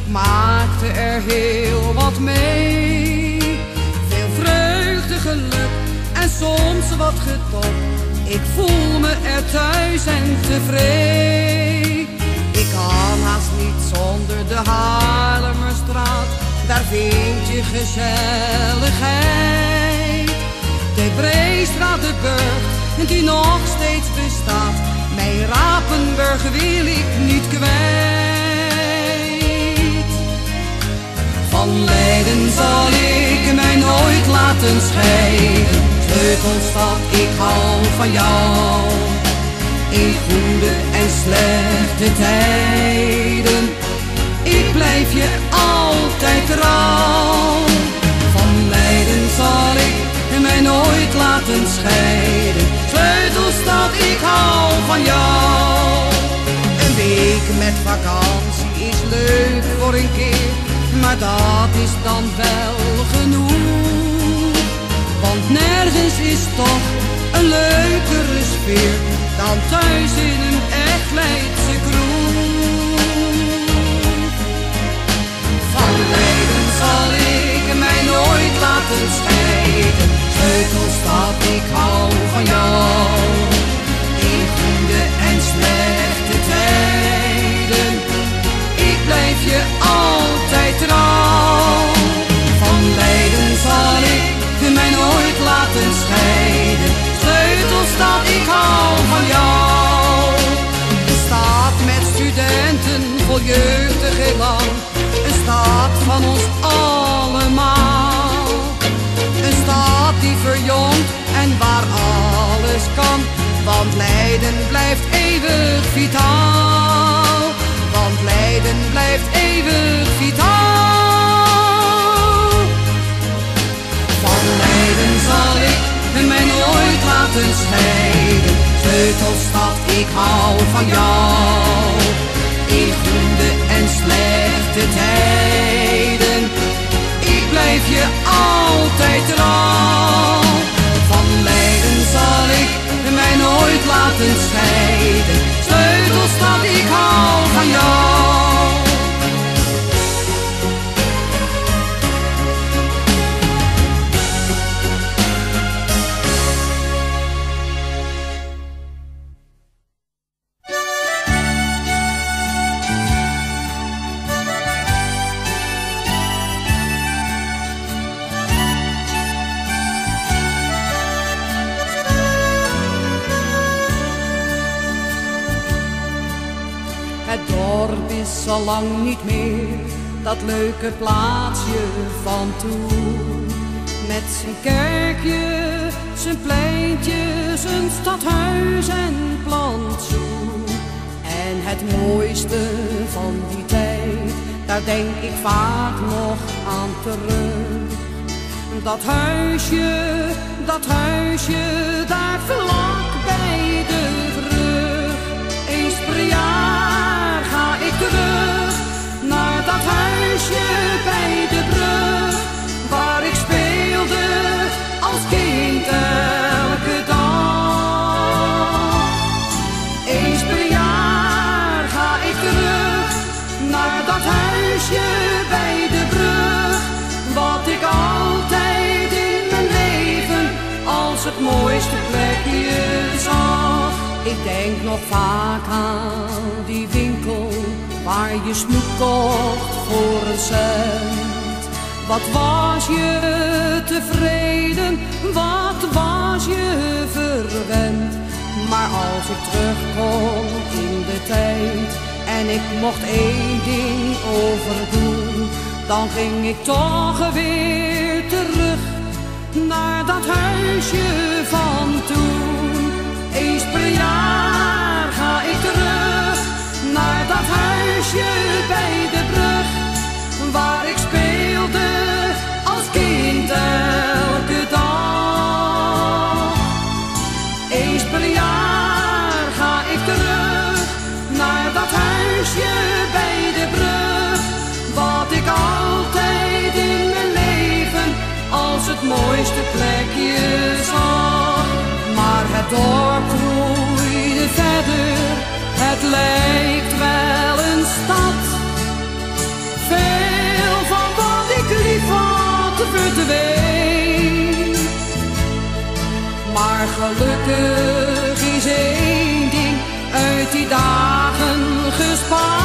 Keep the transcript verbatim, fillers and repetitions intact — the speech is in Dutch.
maakte er heel wat mee. Veel vreugde, geluk en soms wat getocht. Ik voel me er thuis en tevreden. Ik kan haast niet zonder de Haarlemmerstraat. Daar vind je gezelligheid. De Breestraat, de Burgt, die nog steeds bestaat. Mijn Rapenburg wil ik niet kwijt. Van Leiden zal ik mij nooit laten scheiden. Sleutelstad, ik hou van jou. In goede en slechte tijden, ik blijf je altijd trouw. Van Leiden zal ik mij nooit laten scheiden. Sleutelstad, ik hou van jou. Een week met vakantie is leuk voor een keer, maar dat is dan wel genoeg. Want nergens is toch een leukere sfeer dan thuis in een echt Leidse kroeg. Van Leiden zal ik mij nooit laten scheiden. Sleutelstad, ik hou van jou. In goede en slechte tijden, ik blijf je altijd trouw. Van Leiden zal ik mij nooit laten scheiden. Sleutelstad, ik hou van jou. Een stad met studenten vol jeugdig elan. Een stad van ons allemaal. Een stad die verjongt en waar alles kan. Want Leiden blijft eeuwig vitaal. Want Leiden blijft eeuwig vitaal. Van Leiden zal ik mij nooit laten scheiden. Sleutelstad, ik hou van jou. In goede en slechte tijden, ik blijf je altijd trouw. Van Leiden zal ik mij nooit laten scheiden. Sleutelstad, ik hou van jou. Het dorp is al lang niet meer dat leuke plaatsje van toen. Met zijn kerkje, zijn pleintje, zijn stadhuis en plantsoen. En het mooiste van die tijd, daar denk ik vaak nog aan terug. Dat huisje, dat huisje, daar vlak bij de brug. Eens per jaar ga ik terug naar dat huisje bij de brug, waar ik speelde als kind elke dag. Eens per jaar ga ik terug naar dat huisje bij de brug, wat ik altijd in mijn leven als het mooiste plekje zag. Ik denk nog vaak aan die winkel waar je snoep kocht voor een cent. Wat was je tevreden, wat was je verwend. Maar als ik terugkom in de tijd en ik mocht één ding overdoen, dan ging ik toch weer terug naar dat huisje van toen. Eens per jaar ga ik terug naar dat huisje bij de brug, waar ik speelde als kind elke dag. Eens per jaar ga ik terug naar dat huisje bij de brug, wat ik altijd in mijn leven als het mooiste plekje zag. Maar het dorp groeide verder, het lijkt wel een stad. Maar gelukkig is één ding uit die dagen gespaard.